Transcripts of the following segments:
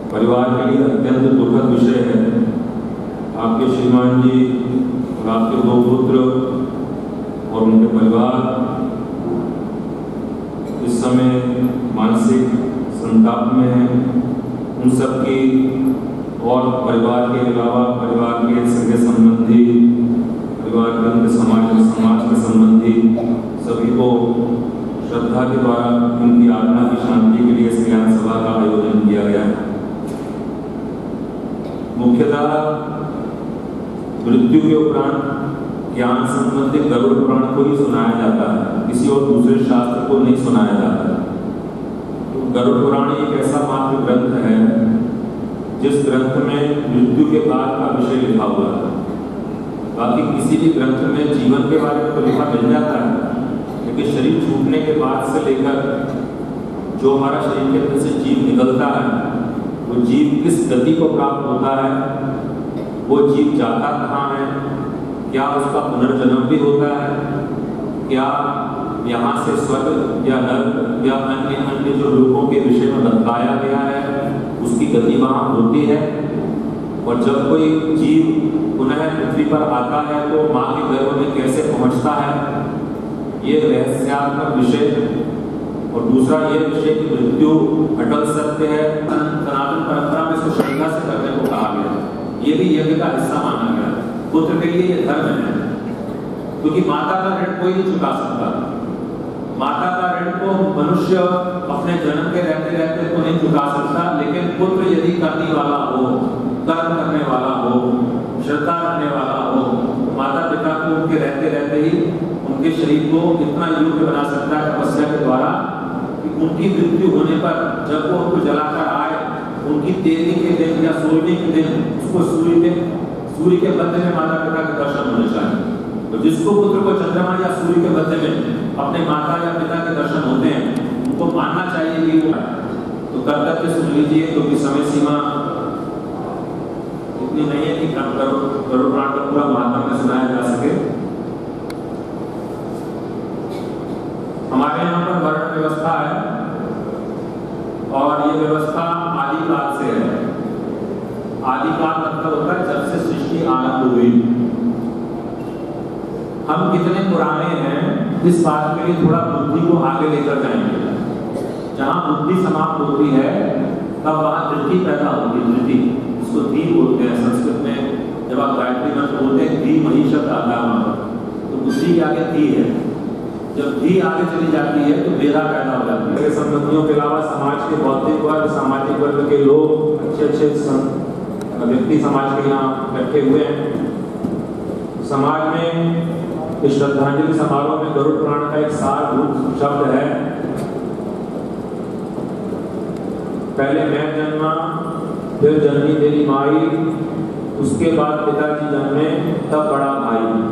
परिवार के लिए अत्यंत दुखद विषय है। आपके श्रीमान जी और आपके 2 पुत्र और उनके परिवार इस समय मानसिक संताप में हैं। उन सबकी और परिवार के अलावा परिवार के सगे संबंधी, परिवार के अंदर समाज के संबंधी सभी को श्रद्धा के द्वारा उनकी आत्मा की शांति के लिए इस ज्ञान सभा का आयोजन किया गया है। मुख्यतः मृत्यु के उपरांत ज्ञान संबंधी गरुड़ पुराण को ही सुनाया जाता है, किसी और दूसरे शास्त्र को नहीं सुनाया जाता। तो गरुड़ पुराण एक ऐसा मात्र ग्रंथ है जिस ग्रंथ में मृत्यु के बाद का विषय लिखा हुआ है। बाकी किसी भी ग्रंथ में जीवन के बारे में तो लिखा मिल जाता है, लेकिन शरीर छूटने के बाद से लेकर जो हमारा शरीर के अंदर से जीव निकलता है, वो जीव किस गति को प्राप्त होता है, वो जीव जाता कहाँ है, क्या उसका पुनर्जन्म भी होता है, क्या यहाँ से स्वर्ग या नरक या अन्य अन्य जो लोगों के विषय में बताया गया है उसकी गति वहाँ होती है। और जब कोई जीव पुनः पृथ्वी पर आता है तो माँ के गर्भ में कैसे पहुँचता है, ये रहस्यात्मक विषय। और दूसरा ये विषय की मृत्यु अटल सत्य है। सनातन परंपरा में इसको श्रद्धा से करने को कहा गया है। ये भी यज्ञ का हिस्सा माना गया है। पुत्र के लिए ये धर्म है, क्योंकि माता का ऋण कोई नहीं चुका सकता। माता का ऋण को मनुष्य अपने जन्म के रहते रहते तो नहीं चुका सकता, लेकिन पुत्र यदि करने वाला हो, कर्म करने वाला हो, श्रद्धा रखने वाला हो, माता पिता को उनके रहते रहते ही उनके शरीर को इतना योग्य बना सकता है तपस्या के द्वारा कि उनकी मृत्यु होने पर जब वो उनको जलाकर आए, उनकी 13वीं के दिन या 16वीं के दिन उसको सूर्य के मध्य में माता पिता के दर्शन होने चाहिए। तो जिसको पुत्र को चंद्रमा या सूर्य के मध्य में अपने माता या पिता के दर्शन होते हैं, उनको मानना चाहिए कि वो तो कर्तव्य सुन लीजिए, क्योंकि समय सीमा इतनी नहीं है कि गरुड़ पुराण का पूरा महात्म्य सुनाया जा सके। हमारे यहाँ पर वर्ण व्यवस्था है और ये व्यवस्था आदिकाल से है। आदिकाल मतलब होता है जब से सृष्टि आरंभ हुई। हम कितने पुराने हैं इस बात के लिए थोड़ा बुद्धि को आगे लेकर जाएंगे। जहाँ बुद्धि समाप्त होती है तब वहाँ दृष्टि पैदा होती है। दृष्टि इसको धी बोलते हैं संस्कृत में। जब आप गायत्री मंत्र बोलते हैं धी मही शब्द आता है, तो बुद्धि के आगे धी है। जब धी आगे चली जाती है तो वेदा पैदा हो जाती है। संबंधियों के अलावा समाज के भौतिक वर्ग, सामाजिक वर्ग के लोग, अच्छे व्यक्ति समाज के यहाँ इकट्ठे हुए हैं। समाज में इस श्रद्धांजलि समारोह में गरुड़ पुराण का एक सारभूत शब्द है। पहले मैं जन्मा, फिर जन्मी तेरी माई, उसके बाद पिताजी जन्मे, तब बड़ा भाई।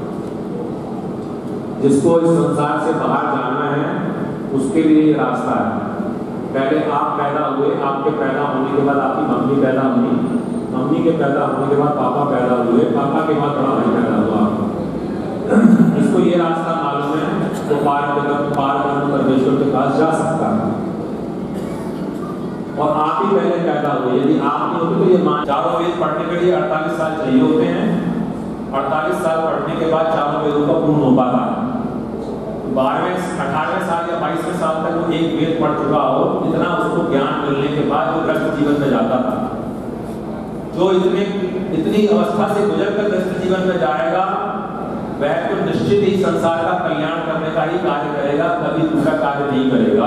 जिसको इस संसार से बाहर जाना है उसके लिए ये रास्ता है। पहले आप पैदा हुए, आपके पैदा होने के बाद आपकी मम्मी पैदा हुई, मम्मी के पैदा होने के बाद पापा पैदा हुए, पापा के बाद बड़ा भाई पैदा हुआ। जिसको ये रास्ता मालूम है वो पार परमेश्वर के पास जा सकता है। और आप ही पहले पैदा हुए। यदि आप नहीं होते तो ये चारों वेद पढ़ने के लिए 48 साल चाहिए होते हैं। 48 साल पढ़ने के बाद चारों वेदों का पूर्ण हो पाता है। 12वें 18वें साल या 22वें साल तक वो एक वेद पढ़ चुका हो, इतना उसको ज्ञान मिलने के बाद वो ग्रस्त जीवन में जाता था। जो इतनी अवस्था से गुजर कर ग्रस्त जीवन में जाएगा वह तो निश्चित ही संसार का कल्याण करने का ही कार्य करेगा, कभी दूसरा कार्य नहीं करेगा।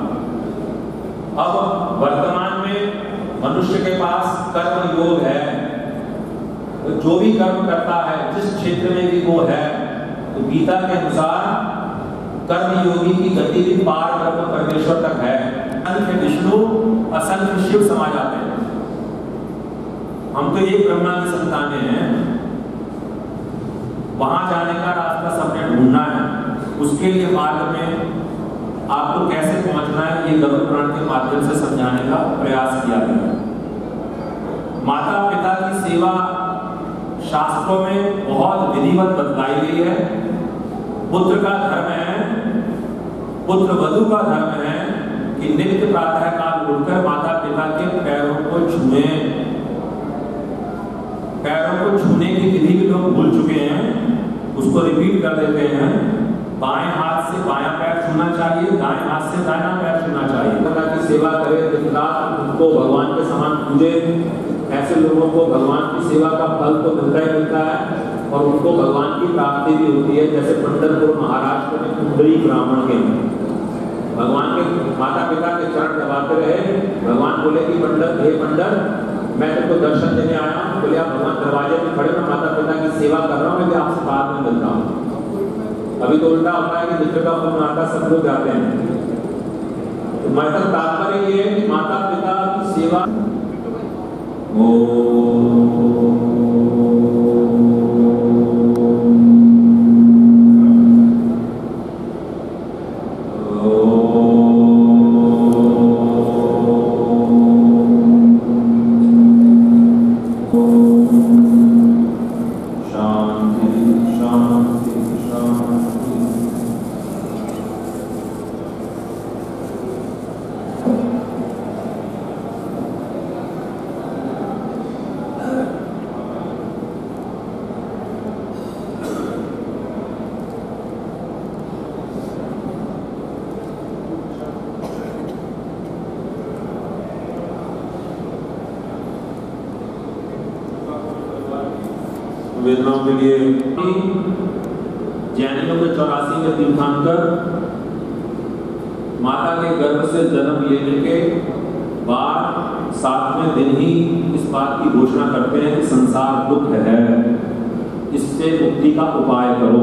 अब वर्तमान में मनुष्य के पास कर्म योग है। तो जो भी कर्म करता है, जिस क्षेत्र में भी वो है, तो गीता के अनुसार कर्म योगी की गति भी पार ब्रह्म परमेश्वर तक है। असंख्य विष्णु असंख्य शिव समा जाते हैं। हम तो एक ब्रह्मा की संतानें हैं। वहां जाने का रास्ता सबने ढूंढना है। उसके लिए मार्ग में आपको कैसे पहुंचना है, ये गरुड़ पुराण के माध्यम से समझाने का प्रयास किया गया। माता पिता की सेवा शास्त्रों में बहुत विधिवत बतलाई गई है। पुत्र का धर्म है, पुत्र वधू का धर्म है कि नित्य प्रातः काल उठकर माता पिता के पैरों को छुएं। पैरों को छूने की विधि भी लोग भूल चुके हैं, उसको रिपीट कर देते हैं। बाएं हाथ से बायां पैर छूना चाहिए, दाएं हाथ से दायां पैर छूना चाहिए। भगवान की सेवा करे, दिन रात उनको भगवान के समान पूजे। ऐसे लोगों को भगवान की सेवा का फल तो मिलता ही मिलता है और उनको भगवान की प्राप्ति भी होती है। जैसे पंढरपुर महाराष्ट्र में कुंडली ब्राह्मण के भगवान के माता पिता के चरण दबाते रहे। भगवान बोले कि पंडित, हे पंडित, मैं तुमको दर्शन देने आया हूँ। बोले आप भगवान दरवाजे में खड़े, मैं माता पिता की सेवा कर रहा हूँ, मैं भी आपसे बाद में मिलता हूँ। अभी तो उल्टा होता है कि मित्र का फोन आता, सब लोग जाते हैं। तो मतलब तात्पर्य ये है कि माता पिता की सेवा वेदनाओं के लिए जैनियों के 84 में तीर्थंकर माता के गर्भ से जन्म लेने के बाद 7वें दिन ही इस बात की घोषणा करते हैं कि संसार दुख है, इससे मुक्ति का उपाय करो।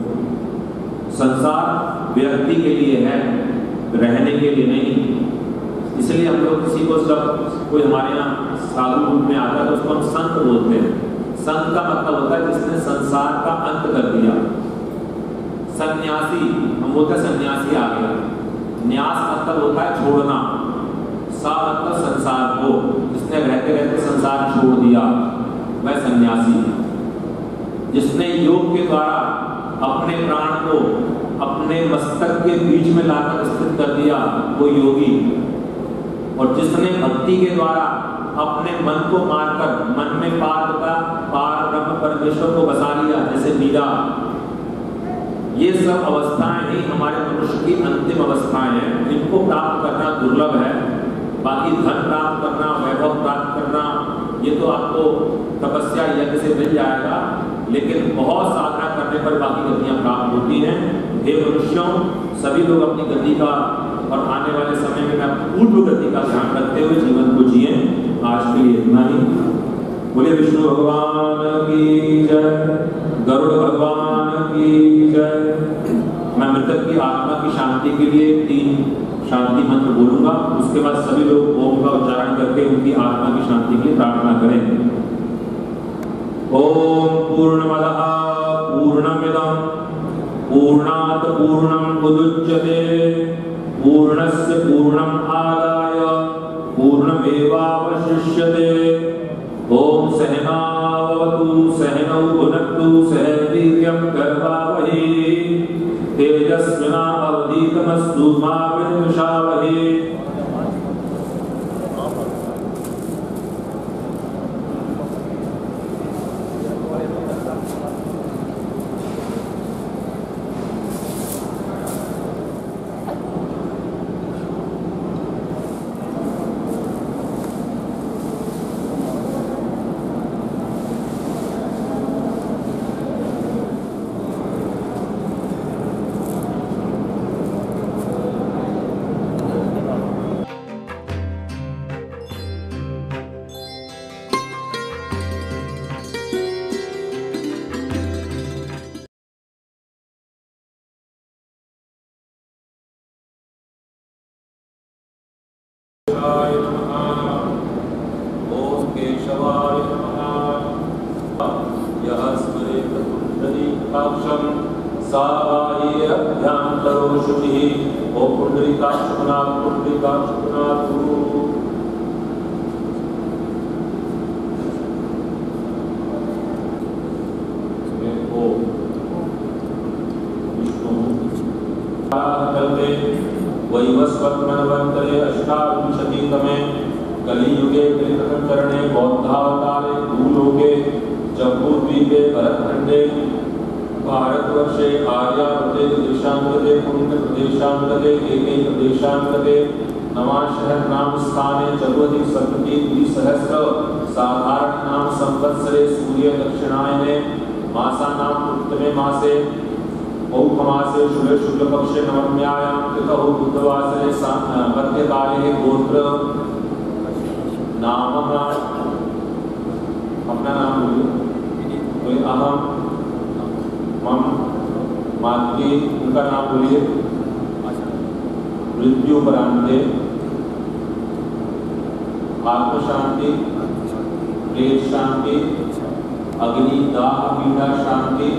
संसार व्यक्ति के लिए है, रहने के लिए नहीं। इसलिए हम लोग किसी को, जब कोई हमारे यहाँ साधु रूप में आता है तो उसको हम संत बोलते हैं। संत का मतलब होता है जिसने संसार का अंत कर दिया। सन्यासी, हम बोलते हैं सन्यासी आ गया। न्यास मतलब होता है छोड़ना, सा मतलब संसार को, जिसने रहते रहते संसार छोड़ दिया वह सन्यासी। जिसने योग के द्वारा अपने प्राण को अपने मस्तक के बीच में लाकर स्थित कर दिया वो योगी। और जिसने भक्ति के द्वारा अपने मन को मारकर मन में पार ब्रह्म परमेश्वर को बसा लिया, जैसे मीरा। ये सब अवस्थाएं ही हमारे मनुष्य की अंतिम अवस्थाएं हैं। इनको प्राप्त करना दुर्लभ है। बाकी धन प्राप्त करना, वैभव प्राप्त करना, ये तो आपको तपस्या यज्ञ से मिल जाएगा, लेकिन बहुत साधना करने पर बाकी गतियां प्राप्त होती हैं। हे मनुष्यों, सभी लोग अपनी गति का और आने वाले समय में पूर्व गति का ध्यान रखते हुए जीवन को जिए। आज के लिए इतना ही। बोले विष्णु भगवान की जय, गरुड़ भगवान की जय। मैं मृतक की आत्मा की शांति के लिए 3 शांति मंत्र बोलूंगा, उसके बाद सभी लोग ओम का उच्चारण करके उनकी आत्मा की शांति के लिए प्रार्थना करें। ओम पूर्णमदः पूर्णमिदं पूर्णात् पूर्णम् उदुच्यते पूर्णस्य पूर्णम् आदाय पूर्णमेवावशिष्यते। ओम सहनावतु सहनौ भुनक्तु सह वीर्यं करवावहै तेजस्विनावधीतमस्तु मा विद्विषावहै। ओम केशवाय नमः। यः स्मरेत पुंडरीकाक्षं सा बाह्ये अभ्यन्तरो शुचिः। ओम पुंडरीकाक्षनाथ पुंडरीकाक्षनाथ। ओम विष्णु करते वैवस्वतमन्वन्तरे अष्टाविंशतितमे कलियुगे कलिकचरणे बौद्धावतारे भूलोके जम्बूद्वीपे भरतखण्डे भारतवर्षे आर्यावर्ते देशान्तरे पुण्यप्रदेशान्तरे एकैकदेशान्तरे नवाशः नाम स्थाने चतुरधिक द्विसहस्र साधारण नाम संवत्सरे सूर्य दक्षिणायने मासानां उत्तमे मासे पौषमासे शुक्लपक्षे नवम्यायां तिथौ बुधवासरे मध्यकाले गोत्र नाम अपना नाम बोलिए। अहम मम मातृ उनका नाम बोलिए। मृत्युपरांते आत्म शांति प्रेत शांति अग्निदाह पीड़ा शांति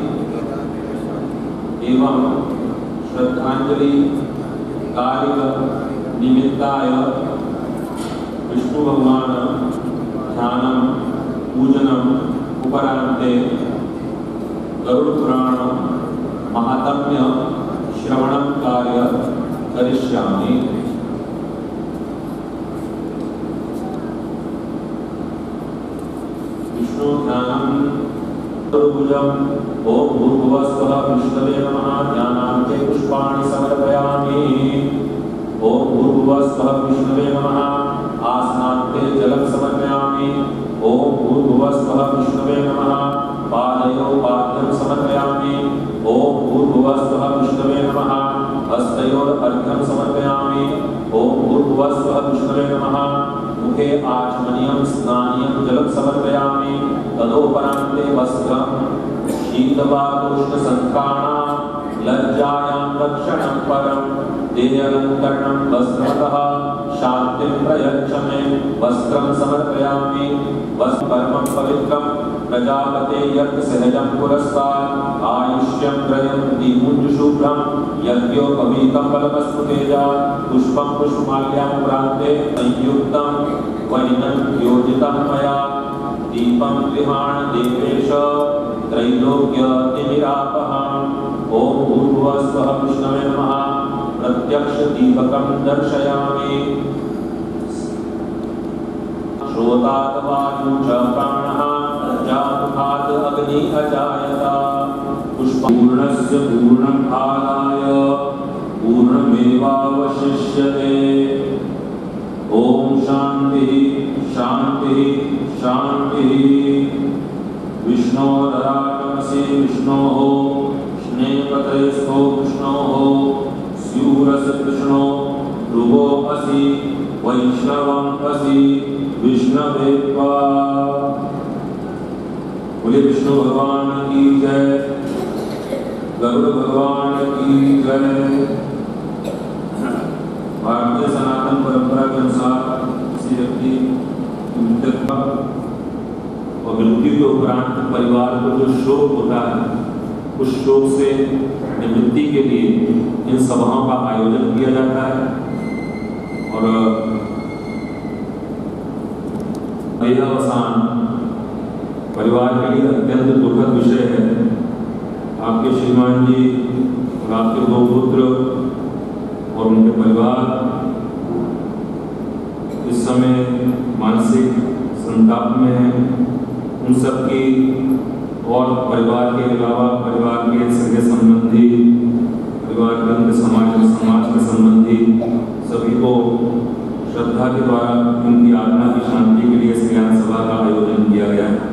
एवं श्रद्धांजलि कार्य निमित्ताय विष्णु भगवान ध्यानम पूजनम उपरांते गरुड़ पुराण महात्म्य श्रवणम कार्य करिष्यामि। विष्णु ध्यानम ओम भूर्भुवस्वः विष्णवे नमः। ध्यानान्ते पुष्पाणि समर्पयामि। ओम भूर्भुवस्वः विष्णवे नमः। आसनान्ते जलं समर्पयामि। ओम भूर्भुवस्वः विष्णवे नमः। पादयोः पाद्यं समर्पयामि। ओम भूर्भुवस्वः विष्णवे नमः। हस्तयोः अर्घ्यं समर्पयामि। ओम भूर्भुवस्वः विष्णवे नमः। मुखे आचमनीयं स्नानीयं जलं समर्पयामि। तदोपरान्ते वस्त्रं शीतवातोष्णसङ्काणां लज्जायां रक्षणं परं देहालङ्करणं वस्त्रतः शान्तिं प्रयच्छ मे। वस्त्रं समर्पयामि। वस्त्रं परमं पवित्रं प्रजापते यज्ञसहजं पुरस्तात् आयुष्यं त्रयं दीमुञ्जशुभ्रं यज्ञोपवीतं बलमस्तु तेजा। पुष्पं पुष्पमाल्यां प्रान्ते संयुक्तं वैनं योजितं मया। दीपं गृहाण देवेश त्रैलोक्यतिमिरापहम्। ओम भूर्भुवस्वः विष्णवे नमः। प्रत्यक्ष दीपकं दर्शयामि। श्रोतात् वायु च प्राणः जातुखात् अग्नि अजायत। पुष्पूर्णस्य पूर्णं आदाय पूर्णमेवावशिष्यते। ओम शांति शांति शांति। विष्णोरराटमसि विष्णोः स्नेहपतयस्थो विष्णोः स्यूरस्य कृष्णो ध्रुवो असि वैष्णवं असि विष्णवे त्वा। बोले विष्णु भगवान की जय। गरुड़ भगवान की जय। भारतीय सनातन परंपरा के अनुसार किसी व्यक्ति और मृत्यु के उपरांत परिवार को जो शोक होता है उस शोक से निवृत्ति के लिए इन सभाओं का आयोजन किया जाता है। और देहावसान परिवार के लिए अत्यंत दुखद विषय है। आपके श्रीमान जी और आपके दो पुत्र और उनके परिवार इस समय मानसिक संताप में है। उन सबकी और परिवार के अलावा परिवार के सगे संबंधी, परिवार के अंदर समाज के संबंधी सभी को श्रद्धा के द्वारा उनकी आत्मा की शांति के लिए ज्ञान सभा का आयोजन किया गया है।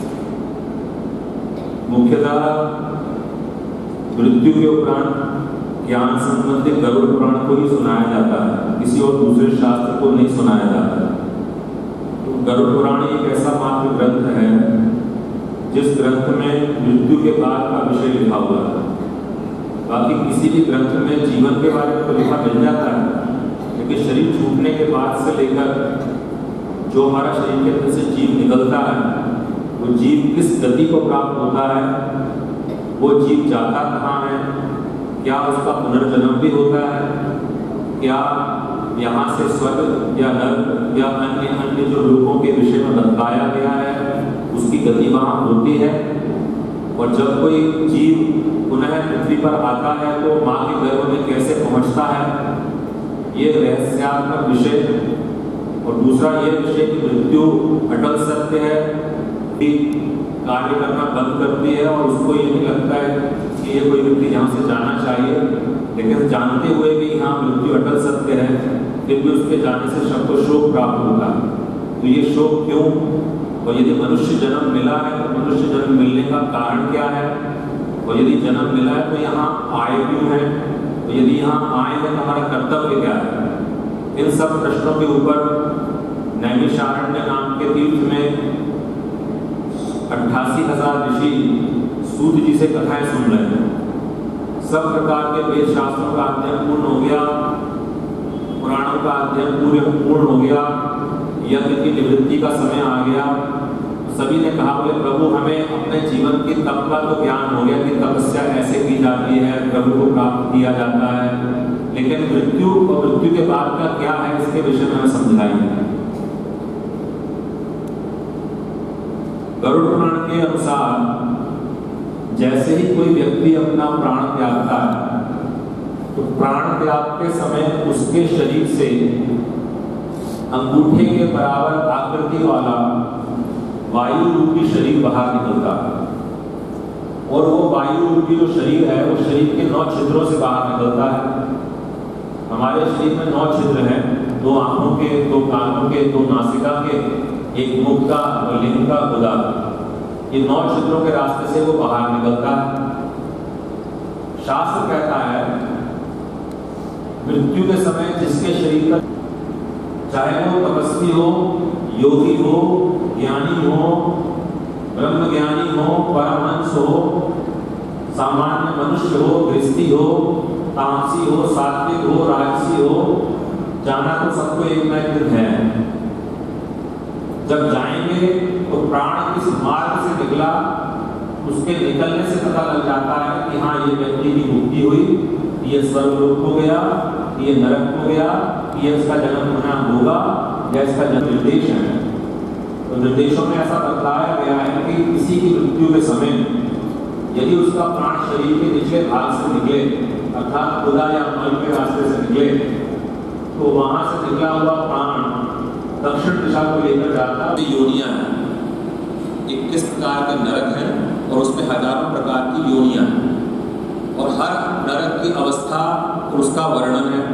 मुख्यतः मृत्यु के उपरांत ज्ञान संबंधित गरुड़ पुराण को ही सुनाया जाता है, किसी और दूसरे शास्त्र को नहीं सुनाया जाता है। तो गरुड़ पुराण एक ऐसा मात्र ग्रंथ है जिस ग्रंथ में मृत्यु के बाद का विषय लिखा हुआ है। बाकी किसी भी ग्रंथ में जीवन के बारे में तो लिखा मिल जाता है, लेकिन शरीर छूटने के बाद से लेकर जो हमारा शरीर के अंदर से जीव निकलता है, वो जीव किस गति को प्राप्त होता है, वो जीव जाता कहाँ है, क्या उसका पुनर्जन्म भी होता है, क्या यहाँ से स्वर्ग या नर्क या अन्य अन्य जो लोगों के विषय में बतलाया गया है उसकी गति वहाँ होती है। और जब कोई जीव पुनः पृथ्वी पर आता है तो माँ के गर्भ में कैसे पहुँचता है, ये रहस्यात्मक विषय, और दूसरा ये विषय कि मृत्यु अटल सत्य है, कि कार्य करना बंद करती है और उसको ये नहीं लगता है कि ये कोई व्यक्ति यहाँ से जाना चाहिए, लेकिन जानते हुए भी यहाँ मृत्यु अटल सत्य है, फिर भी उसके जाने से सबको शोक प्राप्त होता है। तो ये शोक क्यों? और यदि मनुष्य जन्म मिला है तो मनुष्य जन्म मिलने का कारण क्या है, और यदि जन्म मिला है तो यहाँ आए क्यों है, तो यदि यहाँ आए हैं तो हमारा कर्तव्य क्या है? इन सब प्रश्नों के ऊपर नैमिषारण्य नाम के तीर्थ में 88,000 ऋषि सूत जी से कथाएं सुन रहे हैं। सब प्रकार के वेद शास्त्रों का अध्ययन पूर्ण हो गया, पुराणों का अध्ययन पूर्ण हो गया, यज्ञ की निवृत्ति का समय आ गया। सभी ने कहा, बोले प्रभु हमें अपने जीवन की तप का तो ज्ञान हो गया कि तपस्या ऐसे की जाती है, प्रभु को प्राप्त किया जाता है, लेकिन मृत्यु और मृत्यु के बाद का क्या है इसके विषय में हमें समझाइए। गरुड़ पुराण के अनुसार जैसे ही कोई व्यक्ति अपना प्राण त्यागता है तो प्राण त्याग के समय उसके शरीर से अंगूठे के बराबर आकृति वाला वायु रूपी शरीर बाहर निकलता है, और वो वायु रूपी जो शरीर है वो शरीर के 9 छिद्रों से बाहर निकलता है। हमारे शरीर में 9 छिद्र हैं, 2 आंखों के, 2 कानों के, 2 नासिका के, एक मुख का और लिंग का, गुदा। ये 9 छिद्रों के रास्ते से वो बाहर निकलता है। शास्त्र कहता है मृत्यु के समय जिसके शरीर पर, चाहे वो तपस्वी हो, योगी हो, ज्ञानी हो, ब्रह्म ज्ञानी हो, परमहंस हो, सामान्य मनुष्य हो, गृहस्थी हो, तामसी हो, सात्विक हो, राजसी हो, जाना तो सबको एक न एक दिन है। जब जाएंगे तो प्राण किस मार्ग से निकला, उसके निकलने से पता लग जाता है कि हाँ ये व्यक्ति की मुक्ति हुई, ये स्वर्गलोक हो गया, ये नरक हो गया, ये इसका जन्म पुनः होगा, या इसका जन्म निर्देश है। तो निर्देशों में ऐसा बतलाया गया है कि किसी की मृत्यु के समय यदि उसका प्राण शरीर के निचले भाग से निकले, अर्थात गुदा या मल के रास्ते से निकले, तो वहां से निकला हुआ प्राण दक्षिण दिशा को लेकर जाता है। योनियां हैं, 21 प्रकार के नरक हैं और उसमें हजारों प्रकार की योनियां हैं, और हर नरक की अवस्था और उसका वर्णन है।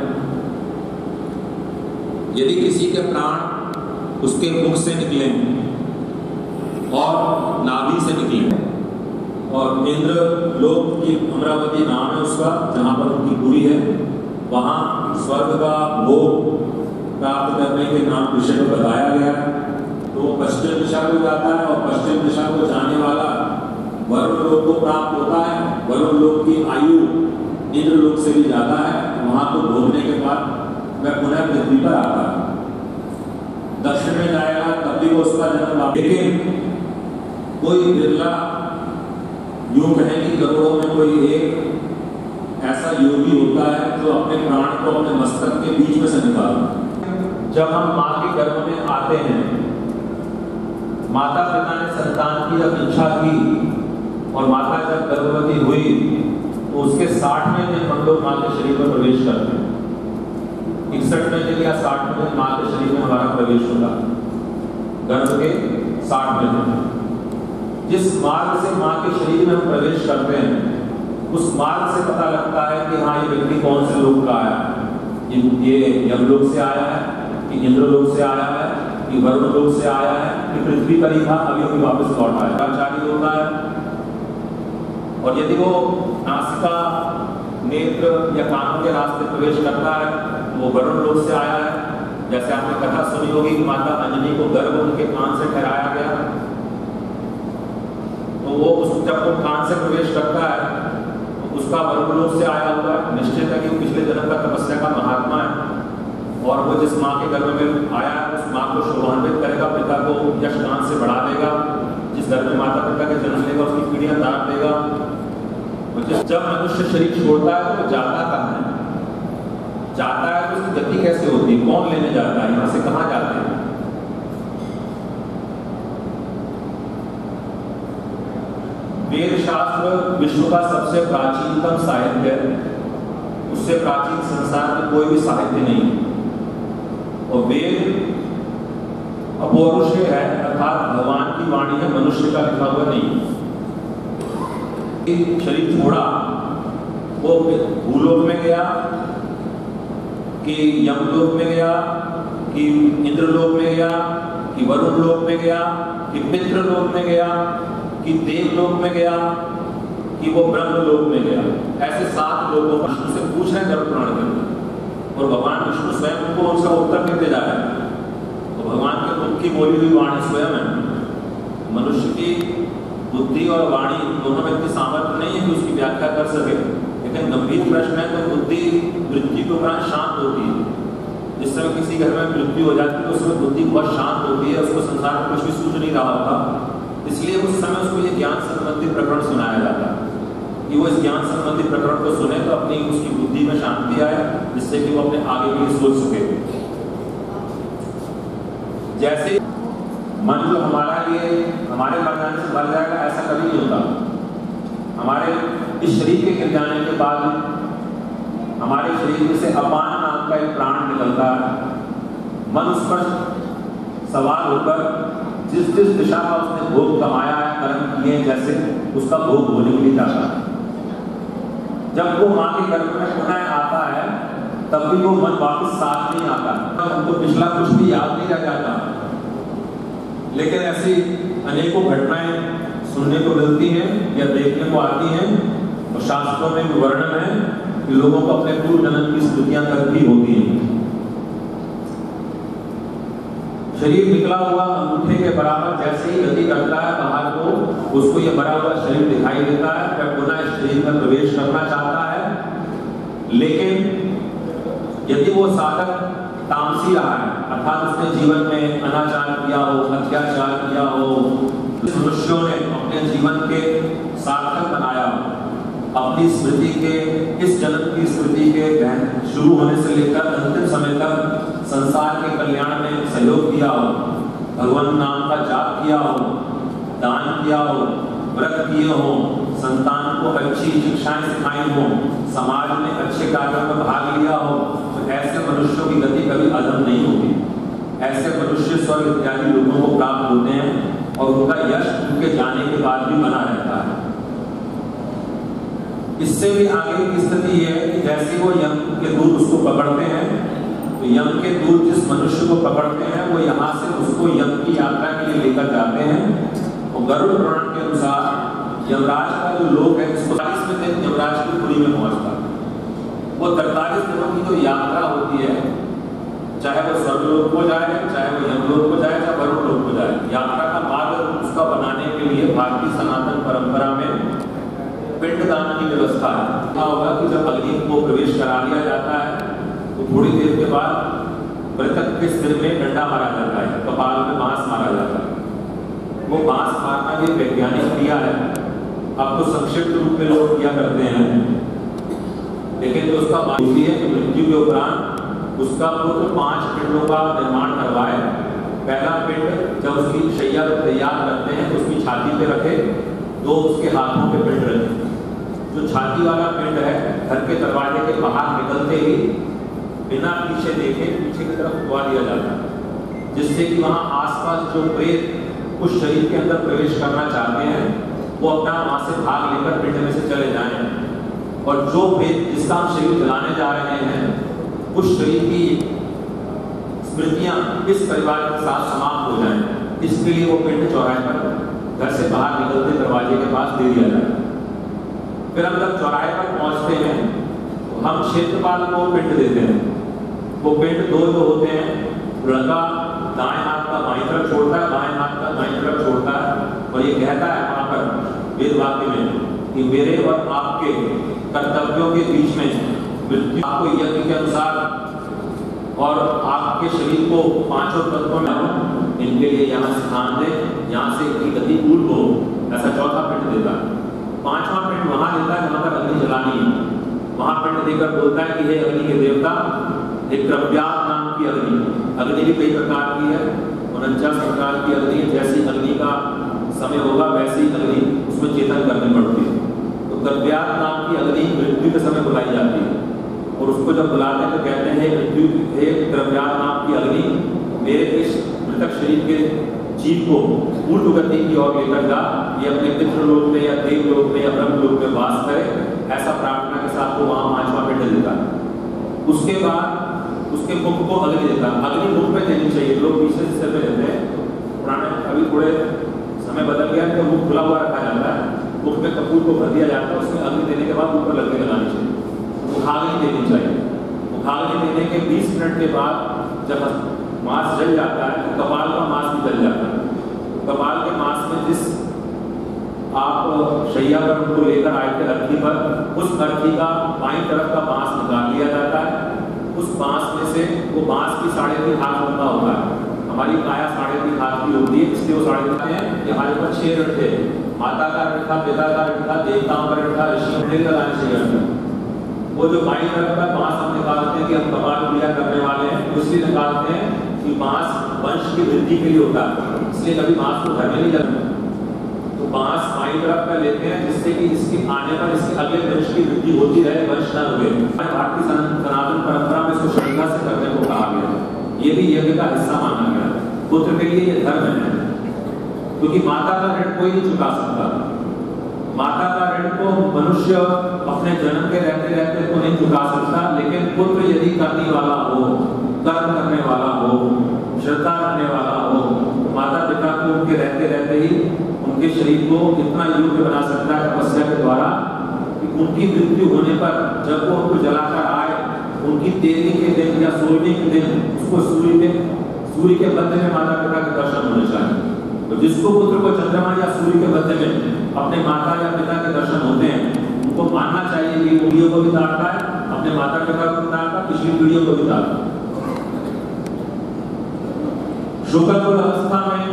यदि किसी के प्राण उसके मुख से निकले और नाभि से निकले, और इंद्र लोक की अमरावती नाम है उसका, जहां पर उनकी पूरी है, वहां स्वर्ग का भोग प्राप्त करने के नाम विषय में बताया गया है। तो वो पश्चिम दिशा को जाता है, और पश्चिम दिशा को जाने वाला वरुण लोक को प्राप्त होता है। वरुण लोक की आयु इंद्र लोक से भी ज्यादा है, वहां को भोगने के बाद वह पुनः पृथ्वी पर आता है। दक्षिण में जाएगा तब भी वो उसका जन्म, लेकिन कोई बिरला, यूं कहें कि करोड़ों में कोई एक ऐसा योगी होता है जो अपने प्राण को अपने मस्तक के बीच में से निकालता है। जब हम माँ के गर्भ में आते हैं, माता पिता ने संतान की जब इच्छा की और माता जब गर्भवती हुई तो उसके 60वें दिन हम लोग माँ के शरीर में प्रवेश करते हैं। 61वें दिन या 60वें दिन माँ के शरीर में हमारा प्रवेश होगा, गर्भ के 60वें दिन। जिस मार्ग से माँ के शरीर में हम प्रवेश करते हैं, उस मार्ग से पता लगता है कि हाँ ये व्यक्ति कौन से लोक का आया है, ये यमलोक से आया है, कि इंद्रलोक से आया है, कि वरुण लोक से आया है, कि पृथ्वी पर ही था अभी वापस लौट आया। आचार्य होता है, और यदि वो नासिका, नेत्र या कानों के रास्ते प्रवेश करता है तो वो वरुण लोक से आया है। जैसे आपने कथा सुनी होगी कि माता अंजनी को गर्भ उनके कान से ठहराया गया, तो वो जब वो कान से प्रवेश करता है तो उसका वरुण लोक से आया हुआ है, निश्चित है कि वो पिछले जन्म का तपस्या का महात्मा है, और वो जिस माँ के गर्भ में आया है उस माँ को शोभान्वित करेगा, पिता को यश दान से बढ़ा देगा। जिस घर में माता पिता के जन्म लेगा उसकी पीढ़ियां दान देगा। जब मनुष्य शरीर छोड़ता है तो वो जाता कहाँ है, जाता है तो उसकी गति कैसे होती है, कौन लेने जाता है, यहाँ से कहाँ जाते हैं? वेद शास्त्र विश्व का सबसे प्राचीनतम साहित्य है। उस उससे प्राचीन संसार में कोई भी साहित्य नहीं। और वेद अपौरुषेय है, अर्थात भगवान की वाणी है, मनुष्य का लिखा हुआ नहीं। शरीर छोड़ा, वो भूलोक में गया कि यमलोक में गया कि इंद्रलोक में गया कि वरुण लोक में गया कि पितृलोक में गया कि देवलोक में गया कि वो ब्रह्मलोक में गया। ऐसे 7 लोगों को विष्णु से पूछ रहे हैं गरुड़ पुराण के अंदर, और भगवान विष्णु स्वयं उनको उनका उत्तर देते जा रहे हैं। तो भगवान के खुद की बोली हुई वाणी स्वयं है। मनुष्य की बुद्धि और वाणी दोनों में इतनी सामर्थ्य नहीं है कि उसकी व्याख्या कर सके, लेकिन गंभीर प्रश्न है तो बुद्धि मृत्यु के उपरांत शांत होती है। जिस समय किसी घर में मृत्यु हो जाती है तो उसमें बुद्धि बहुत शांत होती है, उसको संसार में कुछ भी सूझ नहीं रहा होता, इसलिए उस समय उसको ये ज्ञान संबंधी प्रकरण सुनाया जाता है कि वो इस ज्ञान संबंधी प्रकरण को सुने तो अपनी उसकी बुद्धि में शांति आए, जिससे कि वो अपने आगे के लिए सोच सके। जैसे मन जो हमारा ये हमारे मर जाने से मर जाएगा, ऐसा कभी नहीं होता। हमारे इस शरीर के गिर जाने के बाद हमारे शरीर में से अपान नाम का एक प्राण निकलता है। मन उस पर सवार होकर जिस जिस दिशा का उसने भोग कमाया है, कर्म किए, जैसे उसका भोग होने के लिए जाता है। जब वो माँ के गर्भ में पुनः आता है तब भी वो मन वापस साथ नहीं आता, तब हमको पिछला कुछ भी याद नहीं रह जाता। लेकिन ऐसी अनेकों घटनाएं सुनने को मिलती हैं या देखने को आती हैं, और शास्त्रों में भी वर्णन है कि लोगों को अपने पूर्व जन्म की स्मृतियां तक भी होती हैं। शरीर निकला हुआ अंगूठे के बराबर जैसे ही गति करता है बाहर को, उसको यह भरा हुआ शरीर दिखाई देता है, वह पुनः इस शरीर में प्रवेश करना चाहता है। लेकिन यदि वो साधक तामसी रहा है, अर्थात उसने जीवन में अनाचार किया हो, अत्याचार किया हो, मनुष्यों ने अपने जीवन के सार्थक बनाया, अपनी स्मृति के इस जन्म की स्मृति के शुरू होने से लेकर अंतिम समय तक संसार के कल्याण में सहयोग किया हो, भगवान नाम का जाप किया हो, दान किया हो, व्रत किए हो, संतान को अच्छी शिक्षाएं सिखाई हो, समाज में अच्छे कार्यों में भाग लिया हो, तो ऐसे मनुष्यों की गति कभी अधम नहीं होती। ऐसे मनुष्य स्वर्ग इत्यादि लोगों को प्राप्त होते हैं और उनका यश उनके जाने के बाद भी बना रहता है। इससे भी आगे की स्थिति यह है कि जैसे वो यम के दूत उसको पकड़ते हैं, तो यम के दूत जिस मनुष्य को पकड़ते हैं वो यहाँ से उसको यम की यात्रा के लिए लेकर जाते हैं। और गरुड़ पुराण के अनुसार यमराज का जो लोक है, इसको 43वें दिन यमराज की पुरी में पहुंचता है। वो 43 दिनों की जो यात्रा होती है, चाहे वो स्वर्गलोक को जाए, चाहे वो यमलोक को जाए, चाहे वरुण लोक को जाए, यात्रा का मार्ग उसका बनाने के लिए भारतीय सनातन परंपरा में पिंडदान की व्यवस्था है। क्या होगा कि जब अग्नि को प्रवेश करा दिया जाता है तो थोड़ी देर के बाद मृतक के सिर में डंडा मारा जाता है, कपाल में बांस मारा जाता है। वो बांस मारना भी वैज्ञानिक क्रिया है। अब तो संक्षिप्त रूप में लोग किया करते हैं, लेकिन जो उसका होती है कि मृत्यु के उपरांत उसका पुत्र 5 पिंडों का निर्माण करवाए। पहला पिंड जब उसकी शैया तैयार करते हैं तो उसकी छाती पे रखे, 2 उसके हाथों पे पिंड रखे। जो छाती वाला पिंड है, घर के दरवाजे के बाहर निकलते ही बिना पीछे देखे पीछे की तरफ उठवा दिया जाता है, जिससे कि वहां आसपास जो प्रेत उस शरीर के अंदर प्रवेश करना चाहते हैं वो अपना वहां से भाग लेकर पिंड में से चले जाएं, और जो प्रेत जिसका हम शरीर जलाने जा रहे हैं उस शरीर की स्मृतियां इस परिवार के साथ समाप्त हो जाएं। इसके लिए वो पिंड चौराहे पर घर से बाहर निकलते दरवाजे के पास दे दिया जाए। फिर हम जब चौराहे पर पहुंचते हैं तो हम क्षेत्रपाल को पिंड देते हैं। वो पिंड 2 जो होते हैं, लड़का दाएं हाथ का बाईं तरफ छोड़ता है, बाएं हाथ का दाईं तरफ छोड़ता है, और ये कहता है वहां पर वेद वाक्य में कि मेरे और आपके कर्तव्यों के बीच में मृत्यु आपको यज्ञ के अनुसार और आपके शरीर को 5 तत्वों में इनके लिए यहाँ स्थान दे, यहाँ से इनकी गति पूर्ण हो, ऐसा चौथा पिंड देता है। 5वां पिंड वहां देता है जहां पर अग्नि जलानी है। वहां पिंड देकर बोलता है कि हे अग्नि के देवता, एक द्रव्यात नाम की अग्नि भी कई प्रकार की है, 49 प्रकार की अग्नि है। जैसी अग्नि का समय होगा वैसी अग्नि उसमें चेतन करनी पड़ती है। तो द्रव्यात नाम की अग्नि मृत्यु के समय बुलाई जाती है। और उसको जब बुलाते हैं तो कहते हैं मृत्यु, हे द्रव्यात नाम की अग्नि, मेरे इस मृतक शरीर के जीव को ऊर्ध्व गति की ओर लेकर जा, ये अपने पितृलोक में या देवलोक में या ब्रह्मलोक में वास करे, ऐसा प्रार्थना के साथ वो वहां 5वां पिंड देता है। उसके बाद उसके मुख को अग्नि देता है। अग्नि मुख में देनी चाहिए, लोग पीछे से सिर में लेते हैं। पुराने अभी थोड़े समय बदल गया तो मुख खुला हुआ रखा जाता है, मुख में कपूर को भर दिया जाता है, उसमें अग्नि देने के बाद ऊपर लगने लगानी चाहिए। मुखाग्नि देनी चाहिए। मुखाग्नि देने के 20 मिनट के बाद जब मांस जल जाता है तो कपाल का मांस भी जल जाता है। कपाल के मांस में जिस आप शैया पर उनको लेकर आए थे अर्थी पर, उस अर्थी का बाईं तरफ का बांस निकाल लिया जाता है। उस बांस में से वो बांस की 3.5 हाथ लंबा होता है। हमारी काया 3.5 हाथ की होती है, इसलिए वो 3.5 हैं। हमारे ऊपर 6 ऋण थे, माता का ऋण था, पिता का ऋण था, देवताओं का ऋण था, ऋषियों ने लगाने चाहिए। वो जो बाईं तरफ का बांस हम निकालते हैं कि हम कपाल क्रिया करने वाले हैं, उसलिए निकालते हैं कि बांस वंश की वृद्धि के लिए होता है, इसलिए कभी बांस को घर में नहीं लगता। तो बांस बाईं तरफ का लेते हैं जिससे कि इसके आने पर इसके अगले वंश की वृद्धि होती रहे, वंश न रुके। भारतीय सनातन परंपरा में इसको श्रद्धा से करने को कहा गया है। ये भी यज्ञ का हिस्सा माना गया है। पुत्र के लिए ये धर्म है, क्योंकि माता का ऋण कोई नहीं चुका सकता। माता का ऋण को मनुष्य अपने जन्म के रहते रहते तो नहीं चुका सकता, लेकिन पुत्र यदि करने वाला हो, कर्म करने वाला हो, श्रद्धा रखने वाला हो, माता पिता को उनके रहते रहते ही उनके शरीर को इतना योग्य बना सकता है तपस्या के द्वारा कि उनकी मृत्यु होने पर जब वो उनको जलाकर आए, उनकी 13वीं के दिन या 16वीं के दिन उसको सूर्य के मध्य में माता पिता के दर्शन होने चाहिए। तो जिसको पुत्र को चंद्रमा या सूर्य के मध्य में अपने माता या पिता के दर्शन होते हैं, उनको मानना चाहिए कि पीढ़ियों को भी ताड़ता है, अपने माता पिता को ताड़ता, पिछली पीढ़ियों को भी ताड़ता। शोकाकुल अवस्था में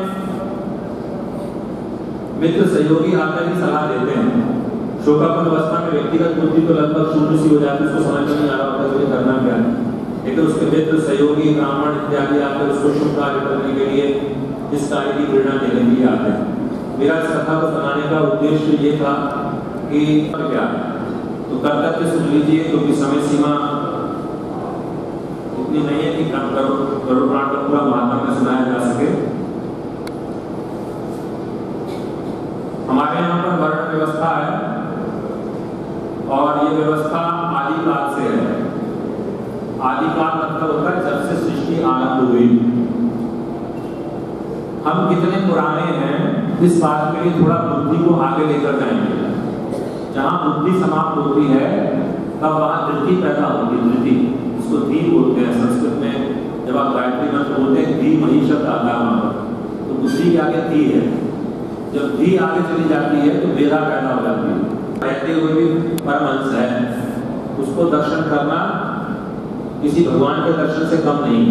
मित्र सहयोगी आकर ही सलाह देते हैं। शोकाकुल अवस्था में व्यक्तिगत बुद्धि तो लगभग शून्य सी हो जाती है, उसको समझ में नहीं आ रहा होता है करना क्या है, लेकिन उसके मित्र सहयोगी ब्राह्मण इत्यादि आकर उसको शुभ कार्य करने के लिए इस कार्य की प्रेरणा देने के लिए आते हैं। मेरा इस कथा को सुनाने का उद्देश्य ये था कि क्या तो कर्तव्य सुन लीजिए, क्योंकि समय सीमा इतनी नहीं है कि गरुड़ पुराण का पूरा महात्म्य में सुनाया जा सके। हमारे यहाँ पर वर्ण व्यवस्था है और ये व्यवस्था आदिकाल से है। आदिकाल मतलब होता है जब से सृष्टि आरंभ हुई। हम कितने पुराने हैं इस बात के लिए थोड़ा बुद्धि को आगे लेकर जाएंगे। जहां बुद्धि समाप्त होती है तब वहां धृति पैदा होती है। धृति, इसको धी बोलते हैं संस्कृत में। जब आप गायत्री मंत्र बोलते हैं धी मही शब्द आता है वहां पर, तो बुद्धि के आगे धी है। जब धी आगे चली जाती है तो वेदा पैदा हो जाती है। रहते हुए भी परमहंस है, उसको दर्शन करना किसी भगवान के दर्शन से कम नहीं।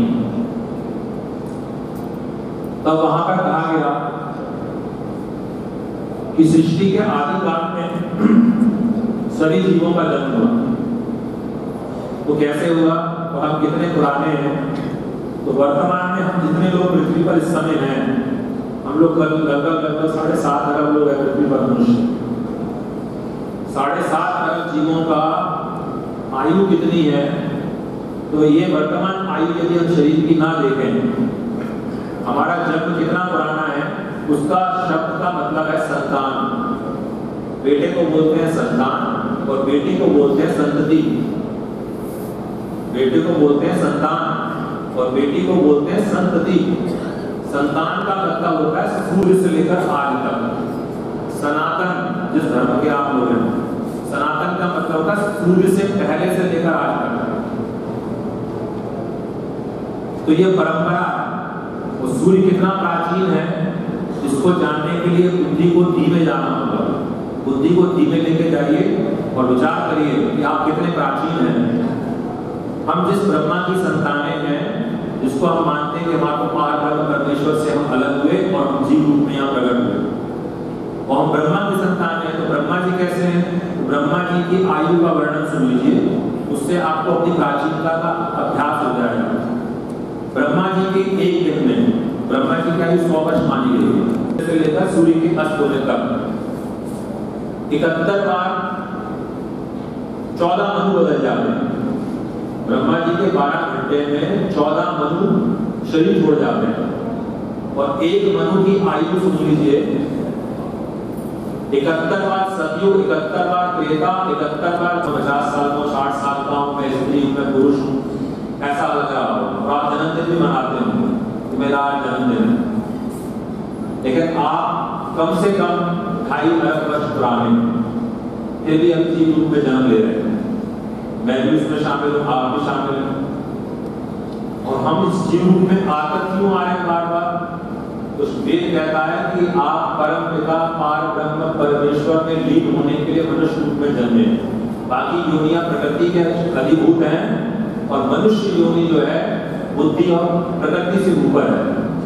तब वहां पर कहा गया कि सृष्टि के आदि काल में सभी जीवों का जन्म हुआ। वो कैसे हुआ, तो हम कितने पुराने हैं, तो वर्तमान में हम जितने लोग पृथ्वी पर इस समय हैं, हम लोग लगभग 7.5 अरब लोग हैं पृथ्वी पर मनुष्य। 7.5 अरब जीवों का आयु कितनी है, तो ये वर्तमान आयु यदि हम शरीर की ना देखें, हमारा जन्म कितना पुराना है, उसका शब्द का मतलब है संतान। बेटे को बोलते हैं संतान और बेटी को बोलते हैं संतति। बेटे को बोलते हैं संतान और बेटी को बोलते हैं संतति। संतान का मतलब होता है सूर्य से लेकर आज तक। सनातन जिस धर्म के आप लोग हैं, सनातन का मतलब होता है सूर्य से पहले से लेकर आज तक। तो ये परंपरा है। वो सूर्य कितना प्राचीन है, इसको जानने के लिए बुद्धि को धीमे जाना होगा। बुद्धि को धीमे लेके जाइए और विचार करिए कि आप कितने प्राचीन हैं। हम जिस ब्रह्मा की संतानें हैं, जिसको हम मानते हैं कि हमारे पार ब्रह्म परमेश्वर से हम अलग हुए और हम जीव रूप में यहाँ प्रकट हुए, और हम ब्रह्मा की संतान हैं। तो ब्रह्मा जी कैसे हैं, तो ब्रह्मा जी की आयु का वर्णन सुन लीजिए, उससे आपको अपनी प्राचीनता का अभ्यास हो जाएगा। ब्रह्मा जी के एक दिन में ब्रह्मा जी की आयु 100 वर्ष मानी गई है, से लेकर सूर्य के अस्त होने तक 71 बार 14 मनु बदल जाते हैं। ब्रह्मा जी के 12 घंटे में 14 मनु शरीर छोड़ जाते हैं, और एक मनु की आयु सुन लीजिए 71 बार सतयुग, 71 बार त्रेता, 71 बार 50 साल को 60 साल का हूं, मैं स्त्री हूं, मैं पुरुष हूं, ऐसा लग रहा हो। और आप जन्मदिन भी मनाते हो कि मेरा जन्मदिन है, लेकिन आप कम से कम 2.5 अरब वर्ष पुराने, फिर भी हम जीव रूप में जन्म ले रहे हैं। मैं भी इसमें शामिल हूँ, आप भी शामिल हैं, और हम इस जीव रूप में आकर क्यों आए बार बार? तो वेद कहता है कि आप परम पिता पार ब्रह्म परमेश्वर में लीन होने के लिए मनुष्य रूप में जन्मे। बाकी योनियां प्रकृति के अधिभूत हैं, और मनुष्य योनि जो है बुद्धि और प्रकृति से ऊपर है।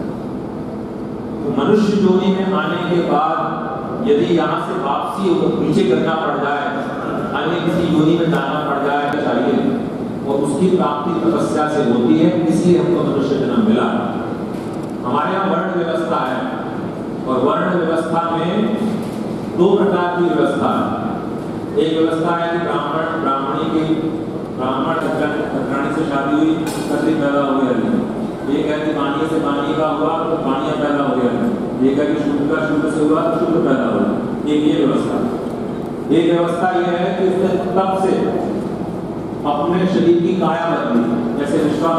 तो मनुष्य योनि में आने के बाद यदि यहाँ से वापसी पीछे करना पड़ जाए, अन्य किसी योनि में जाना पड़ जाए चाहिए, और उसकी प्राप्ति तपस्या से होती है, इसलिए हमको मनुष्य जन्म मिला। हमारे यहाँ वर्ण व्यवस्था है, और वर्ण व्यवस्था में 2 प्रकार की व्यवस्था है। एक व्यवस्था है कि ब्राह्मण ब्राह्मणी की, ब्राह्मण खतरानी से शादी हुई, खतरी पैदा हो गया। ये कहती पानी से पानी का हुआ तो पानिया पैदा हो गया, ये कहती शुद्ध का शुद्ध से हुआ तो शुद्ध पैदा हुआ। एक ये व्यवस्था। एक व्यवस्था यह है कि उसने तब से अपने शरीर की काया बदली। जैसे